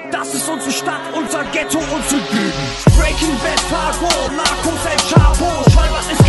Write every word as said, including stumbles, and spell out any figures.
Das ist unsere Stadt, unser Ghetto, unsere Gegend. Breaking Bad, Fargo, Narcos, El Chapo, Schwalbert ist